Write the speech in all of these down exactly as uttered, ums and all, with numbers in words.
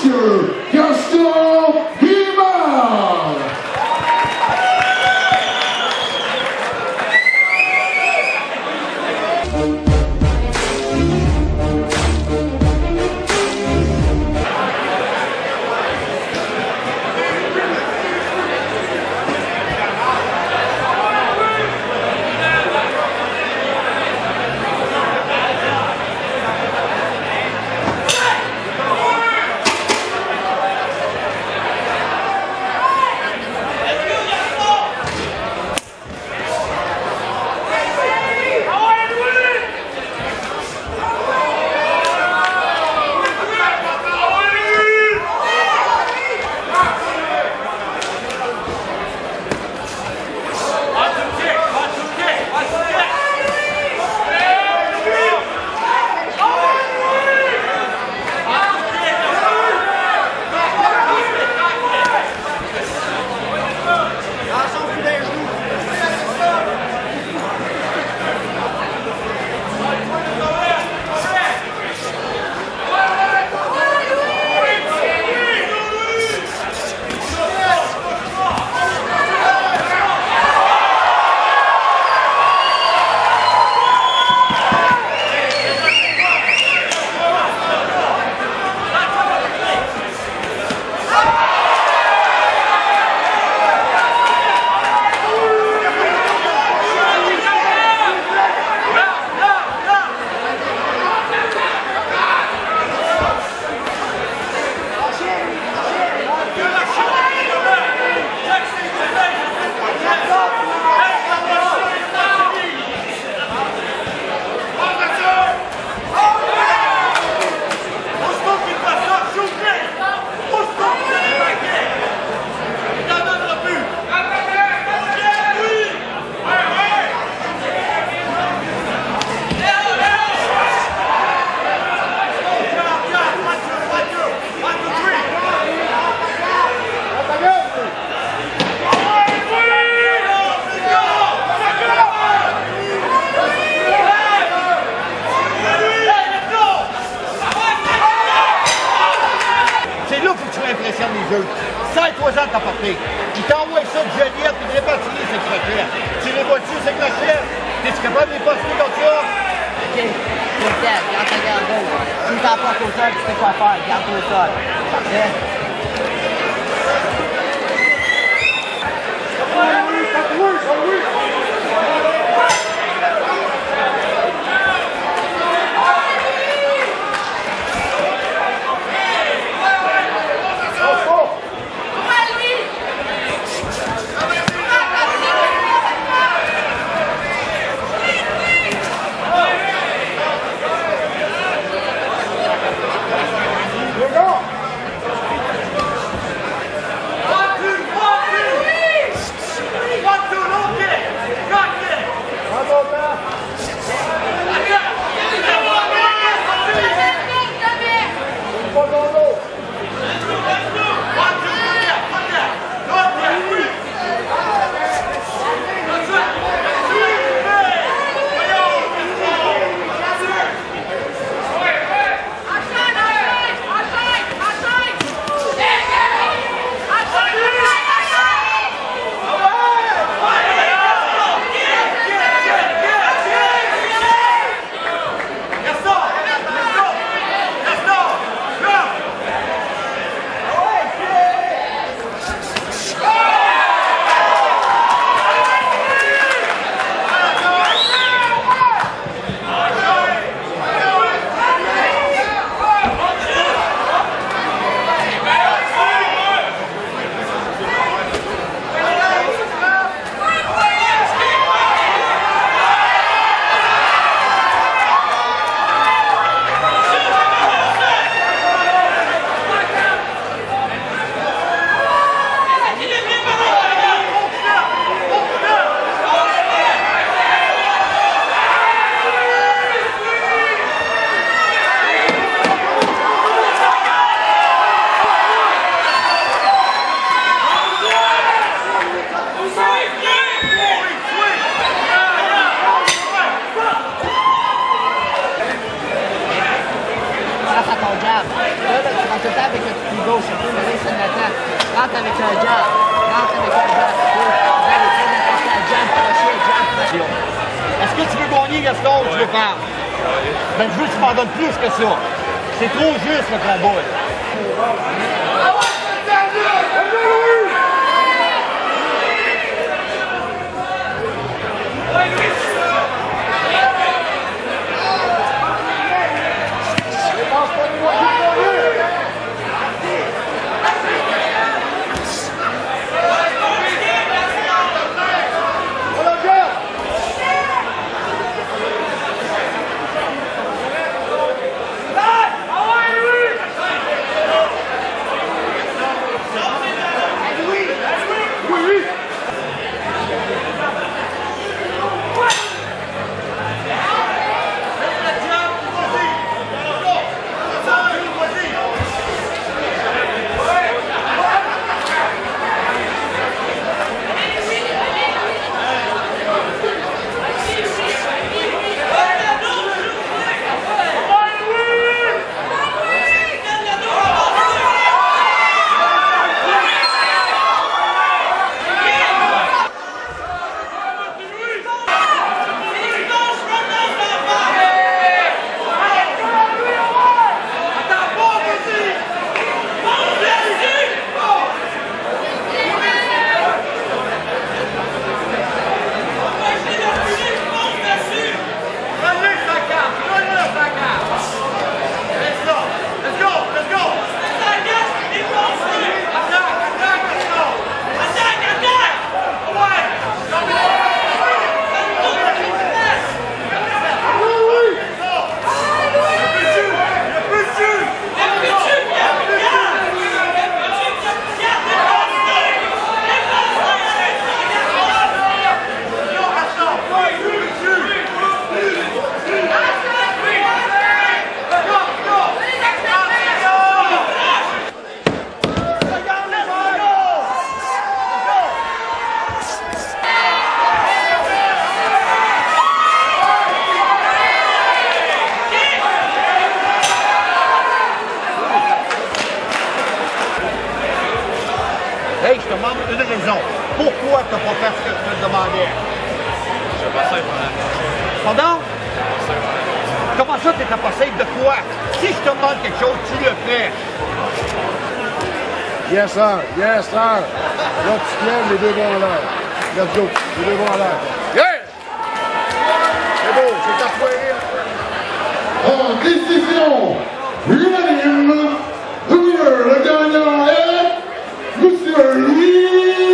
Monsieur Gaston Guimard. Ça, trois ans de ta portée. Il t'envoie ça de Joliette et de répartir ses crochets. Tu les vois-tu, ces crochets? T'es-tu capable de les poster comme ça? OK. C'est ça, garde ta garde gauche. Si t'en portes au sol, tu sais quoi faire. Garde-toi au sol. Parfait. grave. Là, là, tu rentres tout le temps avec le petit gauche, un peu, mais là, il s'en attend. Rentre avec un jab. Rentre avec un jab. Là, il est très important. Jab, crochet, jab, crochet. Est-ce que tu veux gagner, Gaston, ou tu veux faire? Ben, je veux que tu m'en donnes plus que ça. C'est trop juste, le combat. Hey, je te demande une raison. Pourquoi tu n'as pas fait ce que je te demandais? Je suis pas safe pendant la Pardon? Comment ça, tu n'étais pas safe de quoi? Si je te demande quelque chose, tu le fais. Yes, sir. Yes, sir. Là, tu te lèves, les deux bras en l'air. Let's go. Les deux bras en l'air. Yeah! C'est beau, c'est tatoué. En décision, unanime, le winner, le gagnant est Monsieur Louis.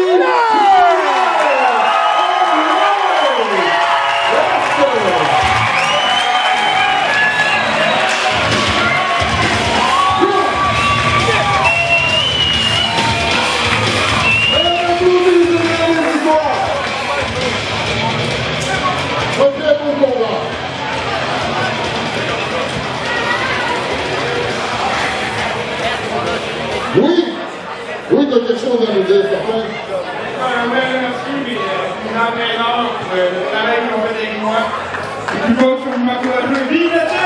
Oui, oui, tu as quelque chose à nous dire, certain. Merci, mais une entraîneur, le travail qu'on fait avec moi. Et puis, bon, sur ma couleur, vive la